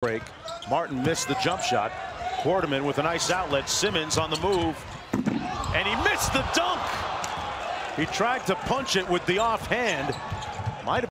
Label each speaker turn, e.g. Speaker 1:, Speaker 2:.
Speaker 1: break. Martin missed the jump shot. Quarterman with a nice outlet. Simmons on the move. And he missed the dunk. He tried to punch it with the offhand. Might have